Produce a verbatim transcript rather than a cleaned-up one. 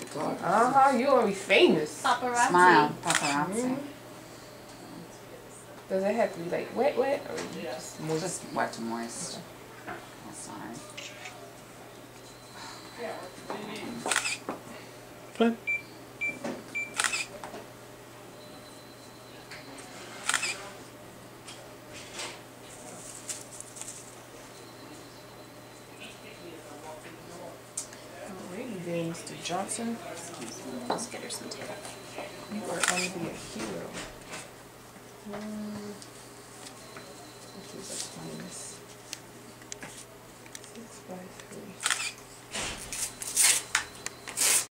Uh huh. You gonna be famous. Paparazzi. Smile, paparazzi. Mm-hmm. Does it have to be like wet, wet, or just moist? Just wet to moist. Oh, sorry. Fine. Alrighty then, Mister Johnson. Excuse me. Let's get her some tape. You are going to be a hero. Um, this is